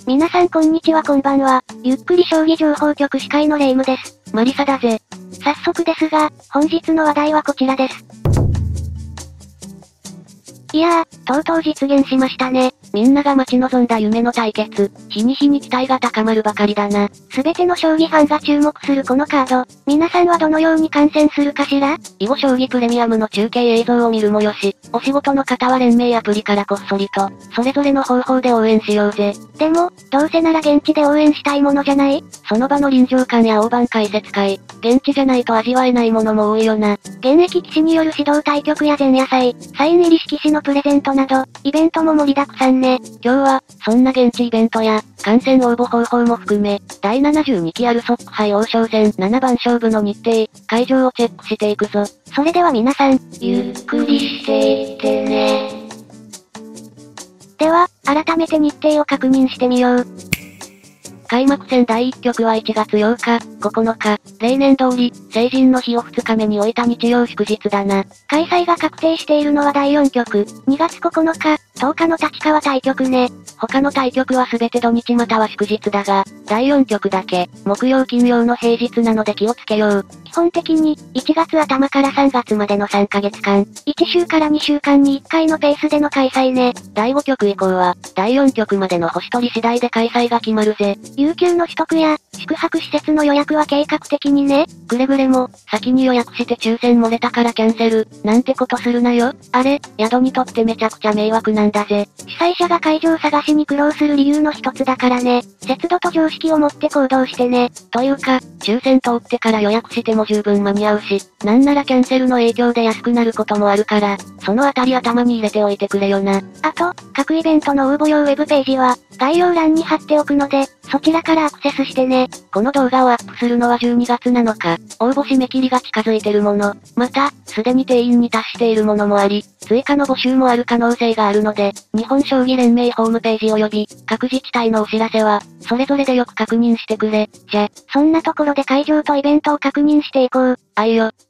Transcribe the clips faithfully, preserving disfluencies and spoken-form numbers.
皆さんこんにちはこんばんは。ゆっくり将棋情報局司会のレイムです。 マリサだぜ。 早速ですが、本日の話題はこちらです。いやー、とうとう実現しましたね。 みんなが待ち望んだ夢の対決。日に日に期待が高まるばかりだな。 すべての将棋ファンが注目するこのカード。皆さんはどのように観戦するかしら？ 囲碁将棋プレミアムの中継映像を見るもよし、お仕事の方は連盟アプリからこっそりと、それぞれの方法で応援しようぜ。 でも、どうせなら現地で応援したいものじゃない？ その場の臨場感や大盤解説会、現地じゃないと味わえないものも多いよな。 現役棋士による指導対局や前夜祭、サイン入り色紙のプレゼントなど、イベントも盛りだくさんね。 今日は、そんな現地イベントや、観戦応募方法も含め、だいななじゅうにきアルソック杯王将戦ななばん勝負の日程、会場をチェックしていくぞ。 それでは皆さん、 ゆっくりしていってね。 では、改めて日程を確認してみよう。 開幕戦だいいっ局はいちがつようか、ここのか、例年通り、成人の日をふつかめに終えた日曜祝日だな。 開催が確定しているのはだいよん局、にがつここのか、とおかの立川対局ね。 他の対局はすべて土日または祝日だが、だいよん局だけ、木曜金曜の平日なので気をつけよう。 基本的に、いちがつ頭からさんがつまでのさんかげつかん、いっしゅうからにしゅうかんにいっかいのペースでの開催ね。 だいご局以降は、だいよん局までの星取り次第で開催が決まるぜ。 有給の取得や、宿泊施設の予約は計画的にね。 くれぐれも、先に予約して抽選漏れたからキャンセル、なんてことするなよ。あれ、宿にとってめちゃくちゃ迷惑なんだぜ。 主催者が会場探しに苦労する理由の一つだからね。節度と常識を持って行動してね。 というか、抽選通ってから予約しても十分間に合うし、なんならキャンセルの影響で安くなることもあるから、そのあたり頭に入れておいてくれよな。 あと、各イベントの応募用ウェブページは、概要欄に貼っておくので、そちらからアクセスしてね。 この動画をアップするのはじゅうにがつなのか、応募締め切りが近づいてるもの、また、すでに定員に達しているものもあり、追加の募集もある可能性があるので、日本将棋連盟ホームページ及び、各自治体のお知らせは、それぞれでよく確認してくれ。じゃ、 そんなところで会場とイベントを確認していこう。 あいよ。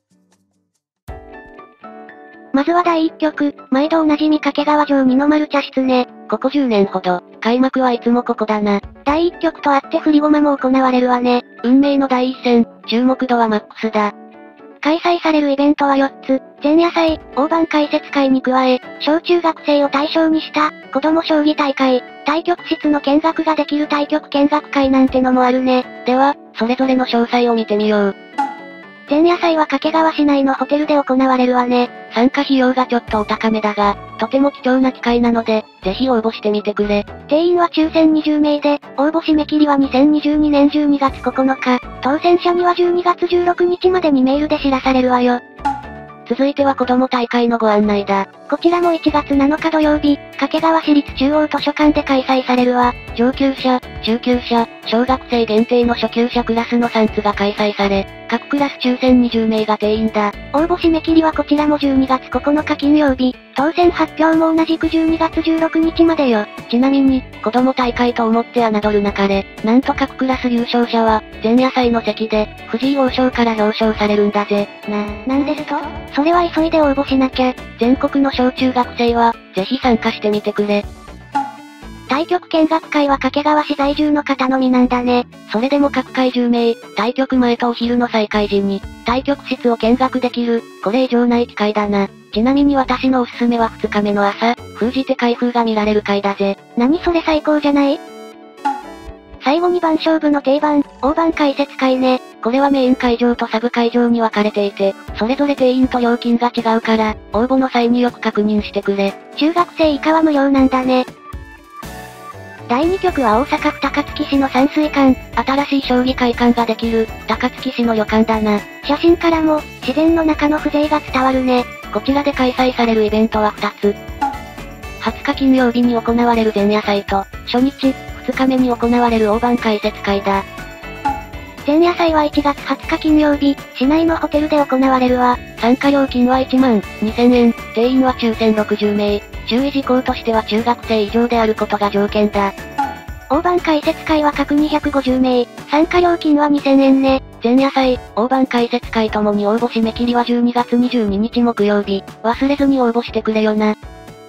まずはだいいっ局、毎度おなじみ掛川城二の丸茶室ね。 ここじゅうねんほど、開幕はいつもここだな。 だいいっ局とあって振り駒も行われるわね。 運命の第一戦、注目度はマックスだ。 開催されるイベントはよっつ、前夜祭、大盤解説会に加え、小中学生を対象にした、子供将棋大会、対局室の見学ができる対局見学会なんてのもあるね。 では、それぞれの詳細を見てみよう。 前夜祭は掛川市内のホテルで行われるわね。 参加費用がちょっとお高めだが、とても貴重な機会なので、ぜひ応募してみてくれ。 定員は抽選にじゅうめいで、応募締め切りはにせんにじゅうにねんじゅうにがつここのか、当選者にはじゅうにがつじゅうろくにちまでにメールで知らされるわよ。 続いては子供大会のご案内だ。 こちらもいちがつなのか土曜日、掛川市立中央図書館で開催されるわ。 上級者、中級者、小学生限定の初級者クラスのさんつが開催され、各クラス抽選にじゅうめいが定員だ。 応募締め切りはこちらもじゅうにがつここのか金曜日、当選発表も同じくじゅうにがつじゅうろくにちまでよ。 ちなみに、子供大会と思って侮るなかれ、なんと各クラス優勝者は、前夜祭の席で、藤井王将から表彰されるんだぜ。 な、なんですと？それは急いで応募しなきゃ。 全国の小中学生は、ぜひ参加してみてくれ。 対局見学会は掛川市在住の方のみなんだね。 それでも各回じゅうめい、対局前とお昼の再開時に、対局室を見学できる、これ以上ない機会だな。ちなみに私のおすすめはふつかめの朝、封じて開封が見られる回だぜ。 何それ最高じゃない？最後に番勝負の定番、大盤解説会ね。 これはメイン会場とサブ会場に分かれていて、それぞれ定員と料金が違うから、応募の際によく確認してくれ。 中学生以下は無料なんだね。だいに局は大阪府高槻市の山水館、 新しい将棋会館ができる、高槻市の旅館だな。 写真からも、自然の中の風情が伝わるね。 こちらで開催されるイベントはふたつ。はつか金曜日に行われる前夜祭と、初日、ふつかめに行われる大盤解説会だ。 前夜祭はいちがつはつか金曜日、市内のホテルで行われるわ。 参加料金はいちまんにせんえん、定員は抽選ろくじゅうめい。注意事項としては中学生以上であることが条件だ。 大盤解説会は各にひゃくごじゅうめい、参加料金はにせんえんね。 前夜祭、大盤解説会ともに応募締め切りはじゅうにがつにじゅうににち木曜日。忘れずに応募してくれよな。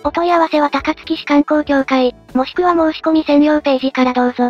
お問い合わせは高槻市観光協会、もしくは申し込み専用ページからどうぞ。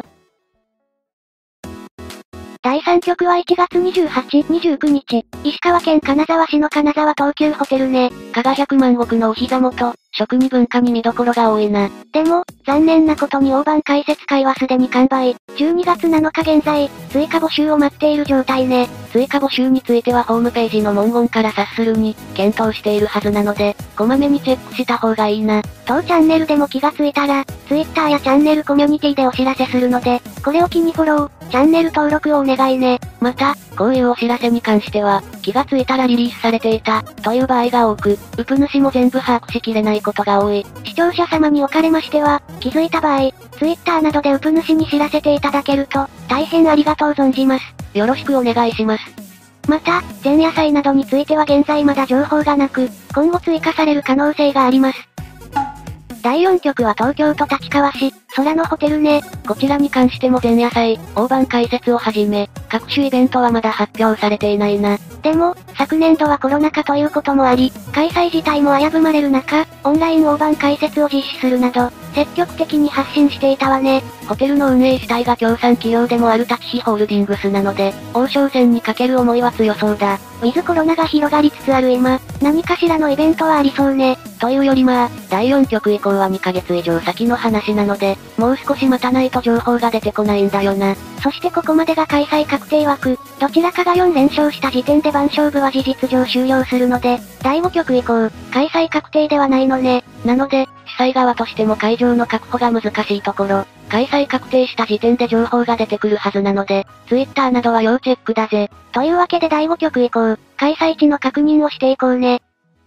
だいさん局はいちがつにじゅうはち、にじゅうくにち、石川県金沢市の金沢東急ホテルね。 加賀百万石のお膝元、食に文化に見どころが多いな。 でも、残念なことに大盤解説会はすでに完売。じゅうにがつなのか現在、追加募集を待っている状態ね。 追加募集についてはホームページの文言から察するに、検討しているはずなので、こまめにチェックした方がいいな。 当チャンネルでも気がついたら、Twitter やチャンネルコミュニティでお知らせするので、これを機にフォロー、チャンネル登録をお願いね。 また、こういうお知らせに関しては、気がついたらリリースされていた、という場合が多く、ウプ主も全部把握しきれないことが多い。 視聴者様におかれましては、気づいた場合、Twitter などでウプ主に知らせていただけると、大変ありがとう存じます。 よろしくお願いします。 また、前夜祭などについては現在まだ情報がなく、今後追加される可能性があります。だいよん局は東京都立川市、空のホテルね。 こちらに関しても前夜祭、大盤解説をはじめ、各種イベントはまだ発表されていないな。 でも、昨年度はコロナ禍ということもあり、開催自体も危ぶまれる中、オンライン大盤解説を実施するなど、積極的に発信していたわね。 ホテルの運営主体が協賛企業でもある立飛ホールディングスなので、王将戦にかける思いは強そうだ。 ウィズコロナが広がりつつある今、何かしらのイベントはありそうね。 というよりまあ、だいよん局以降はにかげつ以上先の話なので、もう少し待たないと情報が出てこないんだよな。 そしてここまでが開催確定枠、どちらかがよん連勝した時点で番勝負は事実上終了するので、だいご局以降、開催確定ではないのね。 なので、主催側としても会場の確保が難しいところ、開催確定した時点で情報が出てくるはずなので、Twitter などは要チェックだぜ。 というわけでだいご局以降、開催地の確認をしていこうね。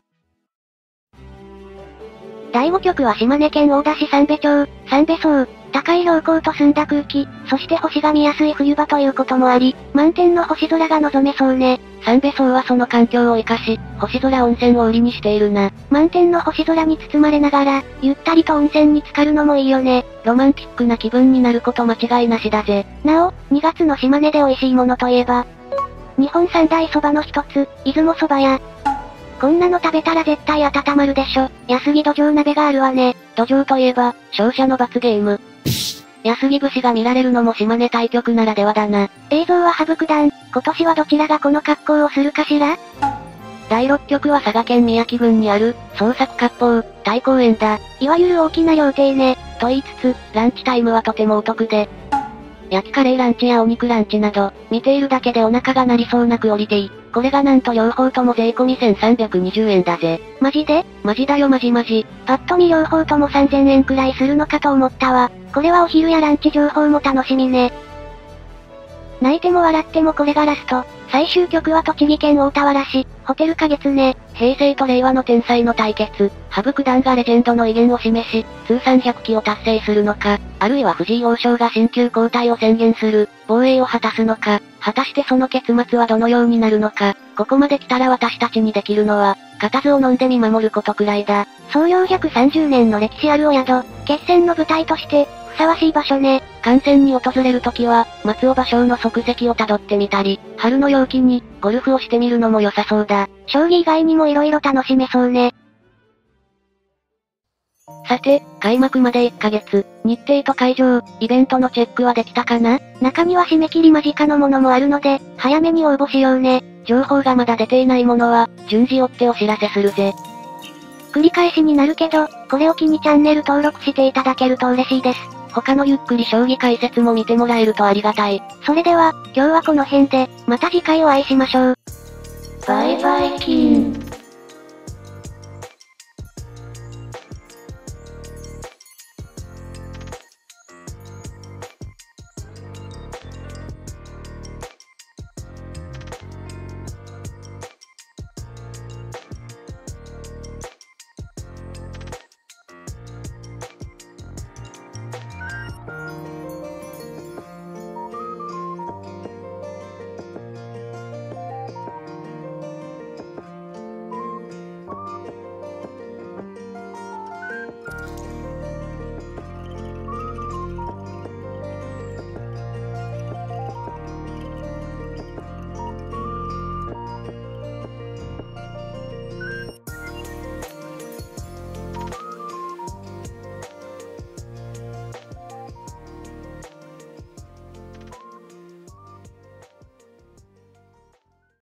だいご局は島根県大田市三瓶町、三瓶荘、高い標高と澄んだ空気、そして星が見やすい冬場ということもあり、満天の星空が望めそうね。 三瓶荘はその環境を生かし、星空温泉を売りにしているな。 満天の星空に包まれながら、ゆったりと温泉に浸かるのもいいよね。 ロマンティックな気分になること間違いなしだぜ。 なお、にがつの島根で美味しいものといえば、日本三大蕎麦の一つ、出雲蕎麦屋。こんなの食べたら絶対温まるでしょ。安木土壌鍋があるわね。 土壌といえば、勝者の罰ゲーム。安木節が見られるのも島根対局ならではだな。 映像は羽生九段、今年はどちらがこの格好をするかしら？ だいろっ局は佐賀県宮城郡にある、創作割烹、大公園だ。 いわゆる大きな料亭ね。 と言いつつ、ランチタイムはとてもお得で、焼きカレーランチやお肉ランチなど、見ているだけでお腹が鳴りそうなクオリティ。これがなんと両方とも税込みせんさんびゃくにじゅうえんだぜ。 マジで？ マジだよマジマジ。 パッと見両方ともさんぜんえんくらいするのかと思ったわ。これはお昼やランチ情報も楽しみね。泣いても笑ってもこれがラスト。最終局は栃木県大田原市、ホテル花月ね。 平成と令和の天才の対決、羽生九段がレジェンドの威厳を示し、通算ひゃくきを達成するのか、あるいは藤井王将が新旧交代を宣言する、防衛を果たすのか、果たしてその結末はどのようになるのか、ここまで来たら私たちにできるのは、固唾を飲んで見守ることくらいだ。 創業ひゃくさんじゅうねんの歴史あるお宿、決戦の舞台として、ふさわしい場所ね。 観戦に訪れるときは、松尾芭蕉の足跡を辿ってみたり、春の陽気に、ゴルフをしてみるのも良さそうだ。 将棋以外にも色々楽しめそうね。 さて、開幕までいっかげつ、日程と会場、イベントのチェックはできたかな？ 中には締め切り間近のものもあるので、早めに応募しようね。 情報がまだ出ていないものは、順次追ってお知らせするぜ。 繰り返しになるけど、これを機にチャンネル登録していただけると嬉しいです。 他のゆっくり将棋解説も見てもらえるとありがたい。 それでは、今日はこの辺で、また次回お会いしましょう。 バイバイキン。